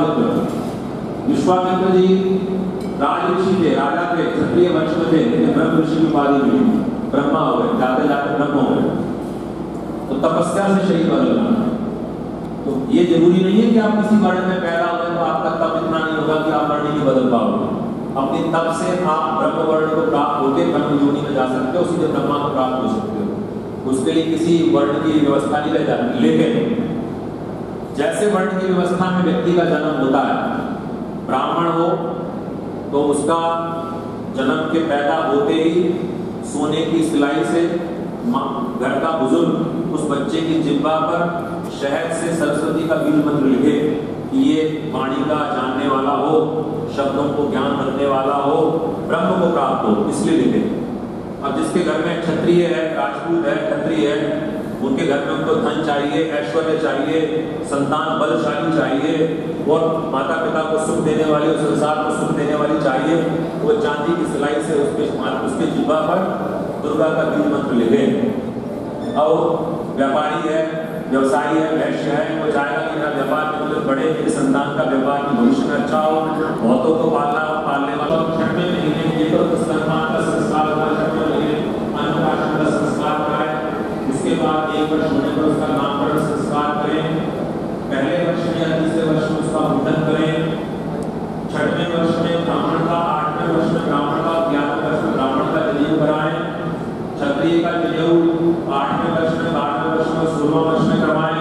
विश्वामित्र जी राज ऋषि थे, राजा थे, क्षत्रिय वंश में थे, लेकिन ब्रह्म ऋषि की उपाधि मिली, ब्रह्मा हो गए, जाते जाते ब्रह्म हो गए। तो तपस्या से शरीर बदलना। तो ये जरूरी नहीं है कि आप किसी वर्ण में पैदा हुए तो आपका तप इतना नहीं होगा कि आप वर्ण नहीं बदल पाओगे। अपने तप से आप ब्रह्म वर्ण को प्राप्त होकर ब्रह्म योनि में जा सकते हो, सीधे ब्रह्मा को प्राप्त हो सकते हो। उसके लिए किसी वर्ण की व्यवस्था नहीं रह जाती। लेकिन जैसे वर्ण की व्यवस्था में व्यक्ति का जन्म होता है, ब्राह्मण हो तो उसका जन्म के पैदा होते ही सोने की सिलाई से घर का बुजुर्ग उस बच्चे की जिह्वा पर शहद से सरस्वती का बीज मंत्र लिखे कि ये वाणी का जानने वाला हो, शब्दों को ज्ञान रखने वाला हो, ब्रह्म को प्राप्त हो, इसलिए लिखे। अब जिसके घर में क्षत्रिय है, राजपूत है, क्षत्रिय है, उनके घर में उनको धन चाहिए, ऐश्वर्य चाहिए, संतान बलशाली चाहिए, और माता पिता को सुख देने वाली और संसार को सुख देने वाली चाहिए। वो चांदी की सिलाई से उसके जिह्वा पर दुर्गा का बीज मंत्र लिखे। और व्यापारी है, व्यवसायी है, वैश्य है, वो चाहेगा कि मेरा व्यापार में बढ़े, मेरे संतान का व्यापार की भविष्य में अच्छा हो, बहुतों को पालने वाला। छठवें महीने ये तो सम्मान का संस्कार होगा, छठवें महीने अन्नप्राशन का संस्कार कराए। उसके बाद 1 वर्ष होने पर उसका नामकरण संस्कार करें। पहले वर्ष में या तीसरे वर्ष में उसका मुंडन करें। 6वें वर्ष में ब्राह्मण का, 8वें वर्ष में ब्राह्मण का, 11वें वर्ष में ब्राह्मण का जनेऊ कराएं। क्षत्रिय का जनेऊ 8वें वर्ष में, 12वें वर्ष में, 16वें वर्ष में करवाएं।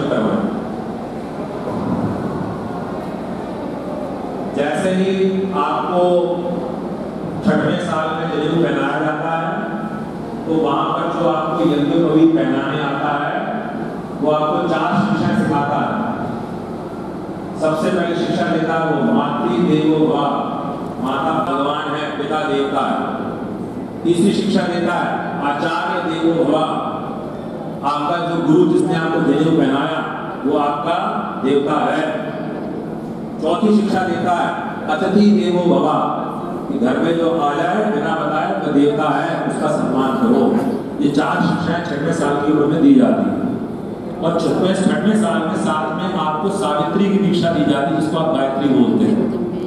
जैसे ही आपको 6वें साल में जनेऊ पहनाया जाता है, तो वहां पर जो आपको यज्ञोपवीत पहनाने आता है, वो आपको 4 शिक्षा सिखाता है। सबसे पहली शिक्षा देता है वो मातृ देवो भव, माता भगवान है, पिता देवता है। तीसरी शिक्षा देता है आचार्य देवो भव, आपका जो गुरु जिसने आपको जनेऊ पहनाया वो आपका देवता है। चौथी शिक्षा देता है अतिथि देवो भव, कि घर में जो आ जाए बिना बताए तो देवता है, उसका सम्मान करो। ये 4 शिक्षाएं 6वें साल की उम्र में दी जाती है। और 6वें साल में साथ में आपको सावित्री की दीक्षा दी जाती है, जिसको आप गायत्री बोलते हैं।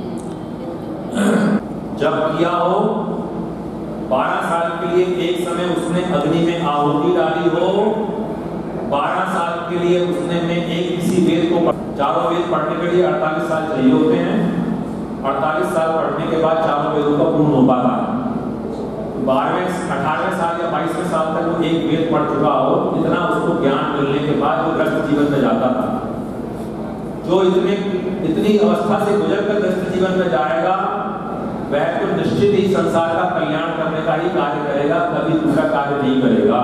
जब किया हो 12 साल के लिए एक समय उसने अग्नि में आहुति डाली हो, 12 साल के लिए उसने एक किसी वेद को, चारों वेद पढ़ने के लिए 48 साल चाहिए होते हैं। 48 साल पढ़ने के बाद चारों वेदों का पूर्ण हो पाता है। 18वें साल या 22वें साल तक वो एक वेद पढ़ चुका हो, इतना उसको ज्ञान मिलने के बाद वो गृहस्थ जीवन में जाता था। जो इतनी अवस्था से गुजरकर गृहस्थ जीवन में जाएगा, वह तो निश्चित ही संसार का कल्याण करने का ही कार्य करेगा, कभी दूसरा कार्य नहीं करेगा।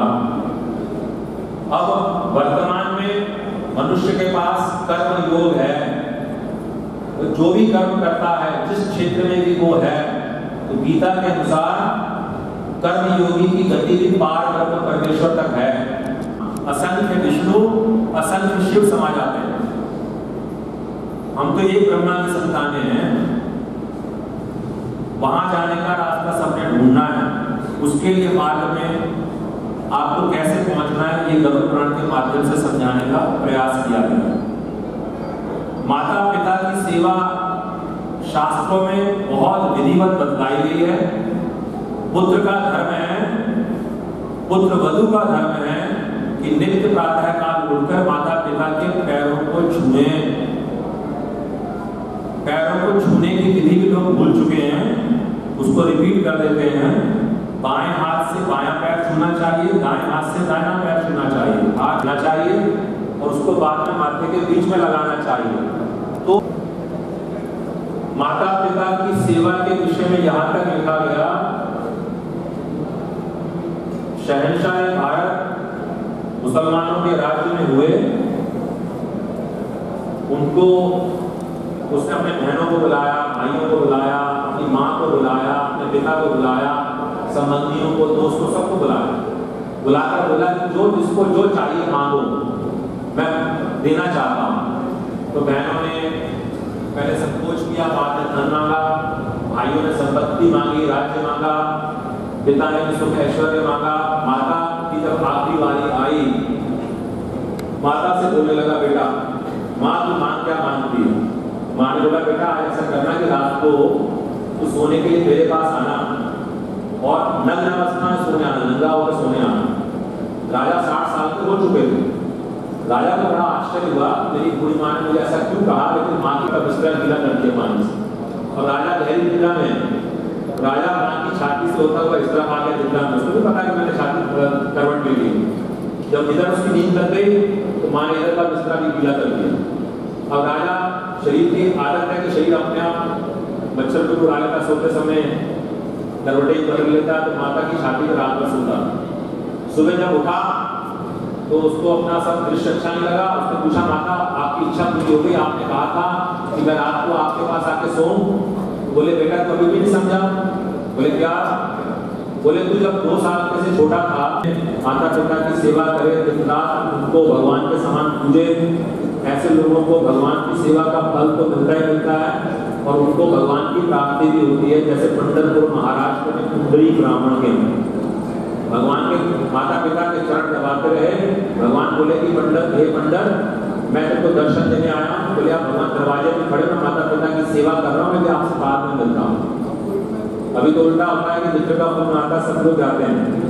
अब वर्तमान में मनुष्य के पास कर्म योग है, तो जो भी कर्म करता है, जिस क्षेत्र में भी वो है, तो गीता के अनुसार कर्म योगी की गति भी पार ब्रह्म परमेश्वर तक है। असंख्य विष्णु, असंख्य शिव समा जाते हैं। हम तो एक ब्रह्मा की संतानें हैं, वहां जाने का रास्ता सबने ढूंढना है। उसके लिए मार्ग में आपको कैसे पहुंचना है, ये गरुड़ पुराण के माध्यम से समझाने का प्रयास किया गया। माता पिता की सेवा शास्त्रों में बहुत विधिवत बतलाई गई है। पुत्र का धर्म है, पुत्र वधू का धर्म है कि नित्य प्रातः काल उठकर माता पिता के पैरों को छूए। पैरों को छूने की विधि भी लोग भूल चुके हैं, उसको रिपीट कर देते हैं। बाएं हाथ से बायां पैर छूना चाहिए, दाएं हाथ से दाहिना पैर छूना चाहिए, हाथ छूना चाहिए और उसको बाद में माथे के बीच में लगाना चाहिए। तो माता पिता की सेवा के विषय में यहां तक लिखा गया, शहंशाह भारत मुसलमानों के राज्य में हुए, उनको उसने अपने बहनों को बुलाया, भाइयों को बुलाया, अपनी माँ को बुलाया, अपने पिता को बुलाया, संबंधियों को, दोस्तों, सबको बुलाया। बुलाकर बोला कि जो जिसको जो चाहिए मांगो, मैं देना चाहता हूँ। तो बहनों ने पहले संकोच किया, बाद में धन मांगा, भाइयों ने संपत्ति मांगी, राज्य मांगा, पिता ने भी सुख ऐश्वर्य मांगा। माता की जब आखिरी बारी आई, माता से बोलने लगा, बेटा माँ तू मांग क्या मांगती है? माँ ने बोला, बेटा ऐसा करना कि रात को तू सोने के लिए मेरे पास आना और नग्न अवस्था में सोने आना, नंगा होकर सोने आना। राजा 60 साल के हो चुके थे। राजा को बड़ा आश्चर्य हुआ, मेरी बूढ़ी माँ ने मुझे ऐसा क्यों कहा, लेकिन माँ की बिस्तर गीला करती है पानी से। और राजा गहरी निद्रा में, राजा माँ की छाती से होता हुआ इस तरह आ गया निद्रा में, उसको भी पता कि मैंने छाती करवट ले ली। जब इधर उसकी नींद लग गई तो माँ ने इधर का बिस्तर भी गीला कर दिया। अब राजा शरीर की आदत है कि शरीर अपने आप मच्छर को उड़ा लेता, सोते समय करवटें बदल लेता, तो माता की छाती पर रात भर सोता। सुबह जब उठा तो उसको अपना सब दृश्य अच्छा नहीं लगा। उसने पूछा, माता आपकी इच्छा पूरी हो गई, आपने कहा था कि मैं रात को आपके पास आके सोऊं। बोले, बेटा कभी भी नहीं समझा। बोले, क्या? बोले, तू जब 2 साल से छोटा था, माता पिता की सेवा करे, दिन रात उनको भगवान के समान पूजे, ऐसे लोगों को भगवान की सेवा का फल तो मिलता ही मिलता है और उनको भगवान की प्राप्ति भी होती है। जैसे पंढरपुर महाराष्ट्र में कुंडली ब्राह्मण के भगवान के माता पिता के चरण दबाते रहे। भगवान बोले कि पंडित, हे पंडित, मैं तुमको दर्शन देने आया हूँ। बोले, आप भगवान दरवाजे में खड़े, मैं माता पिता की सेवा कर रहा हूँ, लेकिन आपसे बाद में मिलता हूँ। अभी तो उल्टा होता है कि मित्र का फोन आता, सब लोग जाते हैं।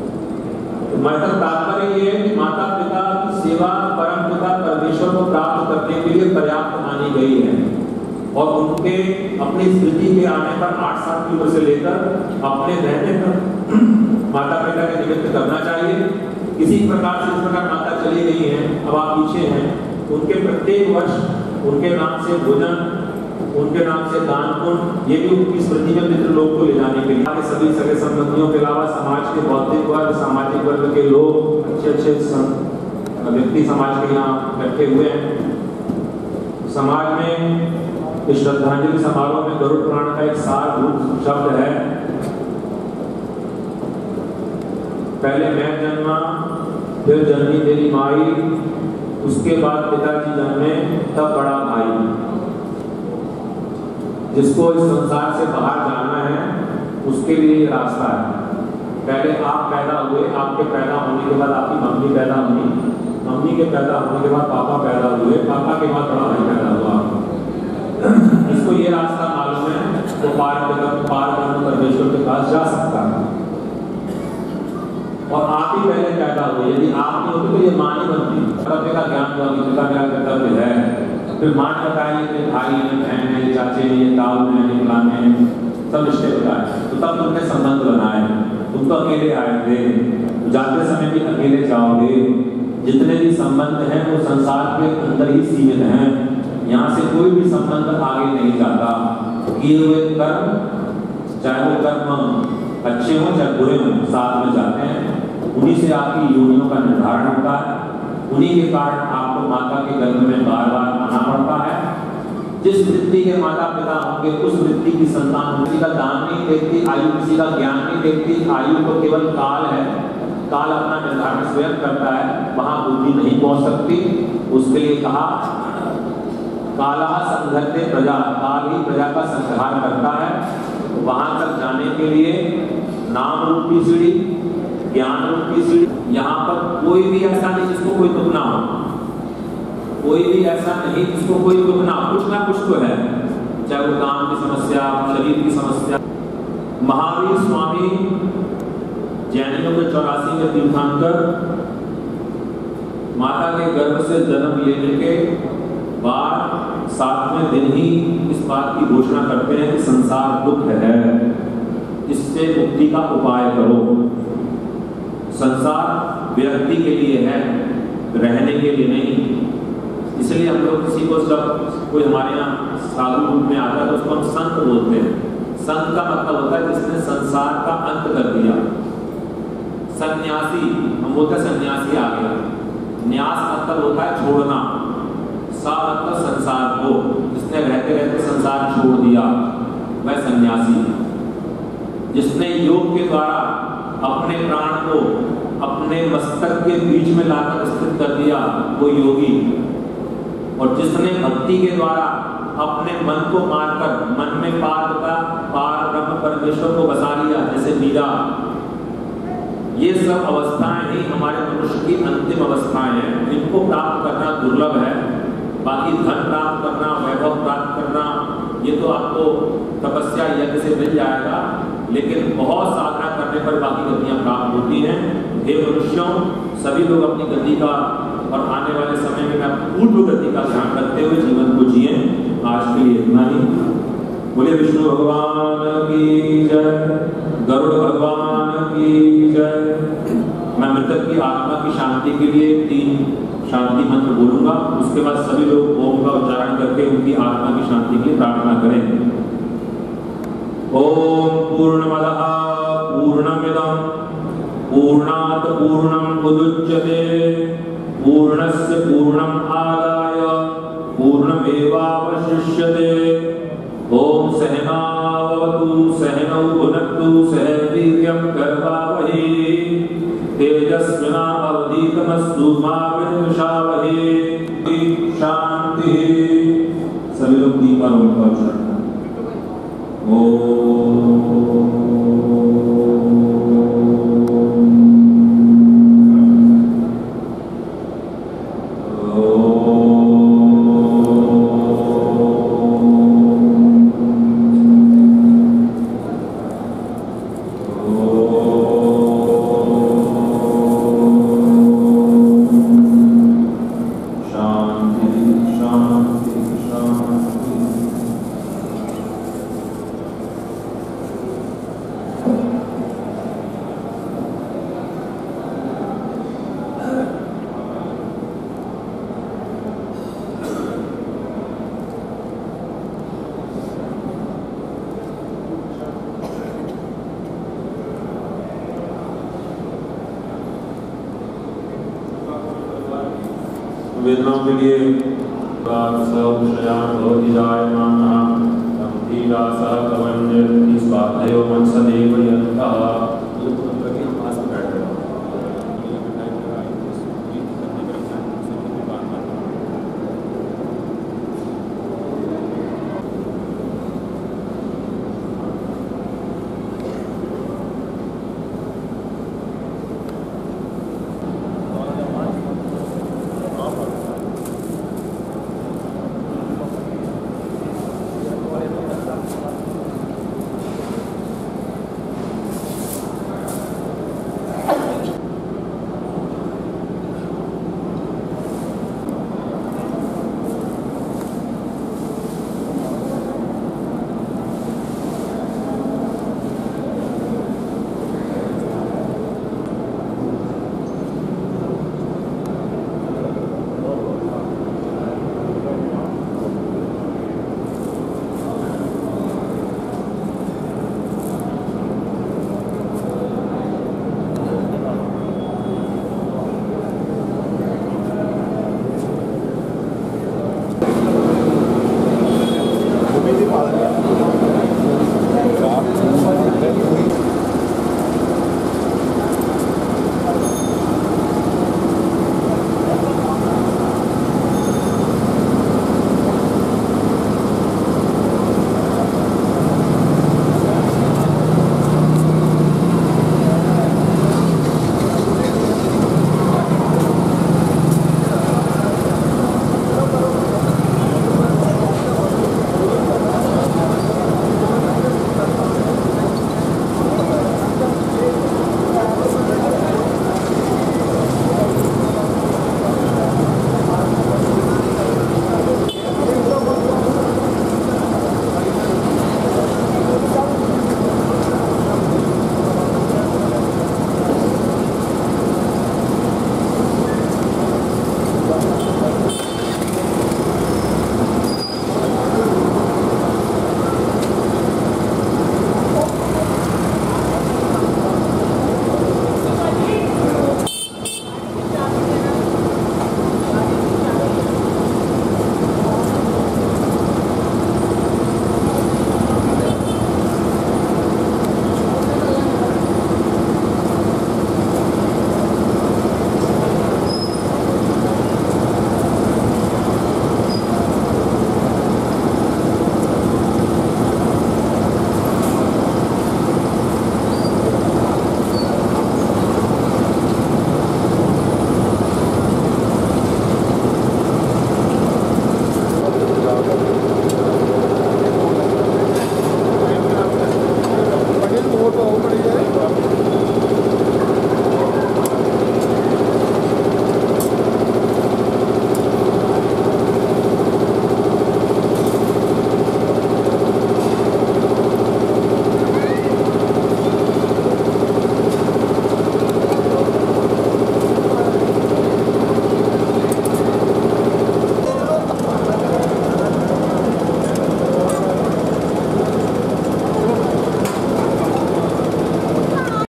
तो मतलब तात्पर्य ये है कि माता पिता की सेवा परम पिता परमेश्वर को प्राप्त करने के लिए पर्याप्त मानी गई है और उनके अपनी स्मृति के आने पर 8 साल की उम्र से लेकर अपने रहने पर माता पिता के निमित्त करना चाहिए। किसी प्रकार से इस प्रकार माता चली गई है, अब आप पीछे हैं, उनके प्रत्येक वर्ष उनके नाम से भोजन, उनके नाम से दान पुण्य, ये भी उनकी स्मृति में मित्र लोग को ले जाने के लिए सभी सगे संबंधियों के अलावा समाज के बौद्धिक वर्ग, सामाजिक वर्ग के लोग, अच्छे व्यक्ति समाज के यहाँ इकट्ठे हुए हैं। समाज में इस श्रद्धांजलि समारोह में गरुड़ पुराण का एक सारभूत शब्द है, पहले मैं जन्मा, फिर जन्मी तेरी माई, उसके बाद पिताजी जन्मे, तब बड़ा भाई। जिसको इस संसार से बाहर जाना है उसके लिए ये रास्ता है। पहले आप पैदा हुए, आपके पैदा होने के बाद आपकी मम्मी पैदा हुई, मम्मी के पैदा होने के बाद पापा पैदा हुए, पापा के बाद बड़ा भाई पैदा हुआ। जिसको ये रास्ता मालूम है वो पार परमेश्वर के पास जा सकता है। और आप ही पहले पैदा हुए, यदि आप नहीं होते तो ये माँ नहीं बनती। कर्तव्य का ज्ञान हुआ कि पिता क्या कर्तव्य है, फिर माँ ने बताया कि भाई है, बहन है, चाचे ने, ताऊ ने, फलाने सब रिश्ते बताए, तो तब तुमने संबंध बनाए। तुम तो अकेले आए थे, जाते समय भी अकेले जाओगे। जितने भी संबंध हैं वो संसार के अंदर ही सीमित हैं, यहाँ से कोई भी संबंध आगे नहीं जाता। किए हुए कर्म, चाहे वो कर्म अच्छे हों चाहे बुरे हों, साथ में जाते हैं। उन्हीं से आपकी योनियों का निर्धारण होता है, उन्हीं के कारण आपको माता के गर्भ में बार बार आना पड़ता है। जिस वृत्ति के माता पिता होंगे उस वृत्ति की संतान किसी का दान नहीं देखती, आयु किसी का ज्ञान नहीं देखती। आयु तो केवल काल है, काल अपना निर्धारण स्वयं करता है, वहां बुद्धि नहीं पहुंच सकती। उसके लिए कहा काला संघटे प्रजा, काल ही प्रजा का संहार करता है। वहां तक जाने के लिए नाम रूपी सीढ़ी, ज्ञान रूपी सीढ़ी, यहाँ पर कोई भी ऐसा नहीं जिसको कोई दुख ना हो, कोई भी ऐसा नहीं जिसको कोई दुख ना, कुछ ना कुछ तो है, चाहे वो काम की समस्या, शरीर की समस्या। महावीर स्वामी जैनियों के 84 में तीर्थंकर माता के गर्भ से जन्म लेने के बाद 7वें दिन ही इस बात की घोषणा करते हैं कि संसार दुख है, इससे मुक्ति का उपाय करो। संसार व्यक्ति के लिए है, रहने के लिए नहीं। इसलिए हम लोग किसी को, जब कोई हमारे यहाँ साधु रूप में आता है तो उसको हम संत बोलते हैं। संत का मतलब होता है जिसने संसार का अंत कर दिया। सन्यासी हम बोलते हैं सन्यासी आ गया। न्यास मतलब होता है छोड़ना, सा मतलब संसार को, जिसने रहते रहते संसार छोड़ दिया वह सन्यासी। जिसने योग के द्वारा अपने प्राण को अपने मस्तक के बीच में लाकर स्थित कर दिया वो योगी। और जिसने भक्ति के द्वारा अपने मन को मारकर मन में पार ब्रह्म परमेश्वर को बसा लिया, जैसे मीरा। ये सब अवस्थाएं ही हमारे मनुष्य की अंतिम अवस्थाएं हैं। इनको प्राप्त करना दुर्लभ है। बाकी धन प्राप्त करना, वैभव प्राप्त करना, ये तो आपको तपस्या यज्ञ से मिल जाएगा, लेकिन बहुत साधना करने पर बाकी गतियां प्राप्त होती हैं। हे मनुष्यों, सभी लोग अपनी गति का और आने वाले समय में पूर्व गति का ध्यान रखते हुए जीवन को जिए। आज के लिए इतना ही। बोले विष्णु भगवान की जय, गरुड़ भगवान की जय। मैं मृतक की आत्मा की शांति के लिए 3 शांति मंत्र बोलूंगा, उसके बाद सभी लोग ओम का उच्चारण करके उनकी आत्मा की शांति की प्रार्थना करें। ओम पूर्णमदः पूर्णमिदं पूर्णात् पूर्णम् उदुच्यते पूर्णस्य पूर्णम् आदाय पूर्णमेवावशिष्यते। ओम सहनावतु सहनौ भुनक्तु सह वीर्यं करवावहै तेजस्विनावधीतमस्तु मा विद्विषावहै। शांति। सभी लोग दीपावली का उच्चारण। वेदनाओं के लिए सब शयान भवति जायमानः धीरा सा कवन्यति